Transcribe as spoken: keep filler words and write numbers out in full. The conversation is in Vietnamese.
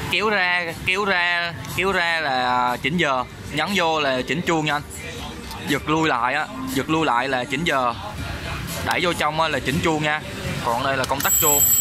kéo ra kéo ra kéo ra là chỉnh giờ, nhấn vô là chỉnh chuông nha anh. Giật lui lại á, giật lui lại là chỉnh giờ, đẩy vô trong á là chỉnh chuông nha. Còn đây là công tắc chuông.